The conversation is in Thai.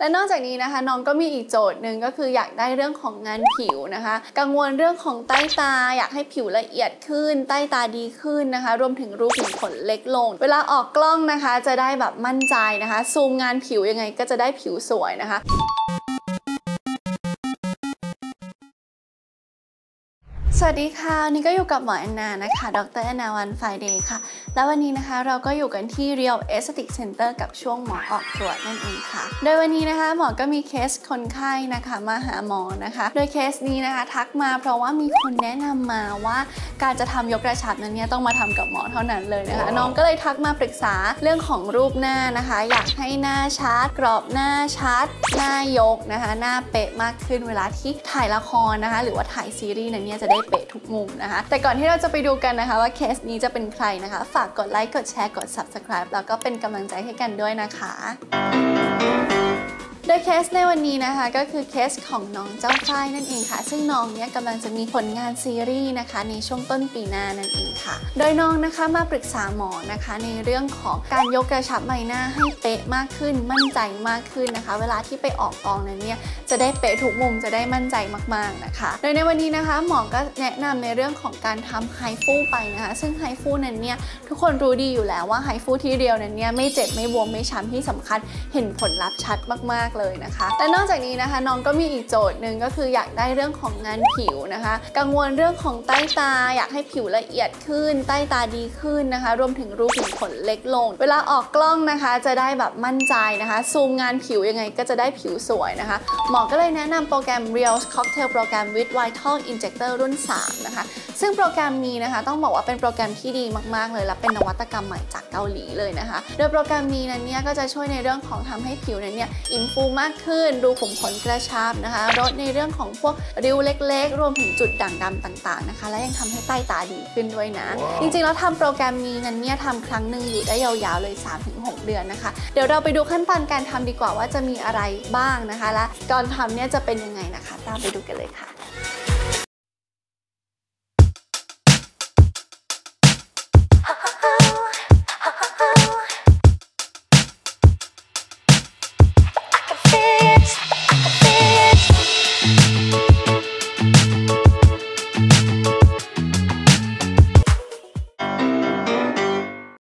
และนอกจากนี้นะคะน้องก็มีอีกโจทย์หนึ่งก็คืออยากได้เรื่องของงานผิวนะคะกังวลเรื่องของใต้ตาอยากให้ผิวละเอียดขึ้นใต้ตาดีขึ้นนะคะรวมถึงรูขุมขนเล็กลงเวลาออกกล้องนะคะจะได้แบบมั่นใจนะคะซูมงานผิวยังไงก็จะได้ผิวสวยนะคะสวัสดีค่ะนี่ก็อยู่กับหมอแอนนานะคะดร.แอนนาวันไฟเดย์ค่ะแล้ววันนี้นะคะเราก็อยู่กันที่ Real Aesthetic Center กับช่วงหมอออกตรวจนั่นเองค่ะโดยวันนี้นะคะหมอก็มีเคสคนไข้นะคะมาหาหมอนะคะโดยเคสนี้นะคะทักมาเพราะว่ามีคนแนะนำมาว่าการจะทำยกกระชับนั้นเนี่ยต้องมาทำกับหมอเท่านั้นเลยนะคะน้องก็เลยทักมาปรึกษาเรื่องของรูปหน้านะคะอยากให้หน้าชัดกรอบหน้าชัดหน้ายกนะคะหน้าเป๊ะมากขึ้นเวลาที่ถ่ายละครนะคะหรือว่าถ่ายซีรีส์นั้นเนี่ยจะได้เป๊ะทุกมุมนะคะแต่ก่อนที่เราจะไปดูกันนะคะว่าเคสนี้จะเป็นใครนะคะฝากกดไลค์กดแชร์กด Subscribe แล้วก็เป็นกำลังใจให้กันด้วยนะคะโดยเคสในวันนี้นะคะก็คือเคสของน้องเจ้าฝ้ายนั่นเองค่ะซึ่งน้องเนี่ยกำลังจะมีผลงานซีรีส์นะคะในช่วงต้นปีหน้านั่นเองค่ะโดยน้องนะคะมาปรึกษาหมอนะคะในเรื่องของการยกกระชับใบหน้าให้เป๊ะมากขึ้นมั่นใจมากขึ้นนะคะเวลาที่ไปออกกองนั้นเนี่ยจะได้เป๊ะทุกมุมจะได้มั่นใจมากๆนะคะโดยในวันนี้นะคะหมอก็แนะนำในเรื่องของการทำไฮฟูไปนะคะซึ่งไฮฟูนั้นเนี่ยทุกคนรู้ดีอยู่แล้วว่าไฮฟูที่เดียวนั้นเนี่ยไม่เจ็บไม่บวมไม่ช้ำที่สำคัญเห็นผลลัพธ์ชัดมากๆเลยนะคะและนอกจากนี้นะคะน้องก็มีอีกโจทย์หนึ่งก็คืออยากได้เรื่องของงานผิวนะคะกังวลเรื่องของใต้ตาอยากให้ผิวละเอียดขึ้นใต้ตาดีขึ้นนะคะรวมถึงรูขุมขนเล็กลงเวลาออกกล้องนะคะจะได้แบบมั่นใจนะคะซูมงานผิวยังไงก็จะได้ผิวสวยนะคะหมอก็เลยแนะนำโปรแกรม Real Cocktail Program with Vital Injector รุ่น 3 นะคะซึ่งโปรแกรมนี้นะคะต้องบอกว่าเป็นโปรแกรมที่ดีมากๆเลยและเป็นนวัตกรรมใหม่จากเกาหลีเลยนะคะโดยโปรแกรมนี้นั้นเนี่ยก็จะช่วยในเรื่องของทำให้ผิวนั้นเนี่ยอิ่มฟูมากขึ้นรูขุมขนกระชับนะคะลดในเรื่องของพวกริ้วเล็กๆรวมถึงจุดด่างดำต่างๆนะคะและยังทำให้ใต้ตาดีขึ้นด้วยนะ จริงๆแล้วทำโปรแกรมนี้นั้นเนี่ยทำครั้งหนึ่งอยู่ได้ยาวๆเลย 3-6 เดือนนะคะเดี๋ยวเราไปดูขั้นตอนการทำดีกว่าว่าจะมีอะไรบ้างนะคะและก่อนทำเนี่ยจะเป็นยังไงนะคะตามไปดูกันเลยค่ะ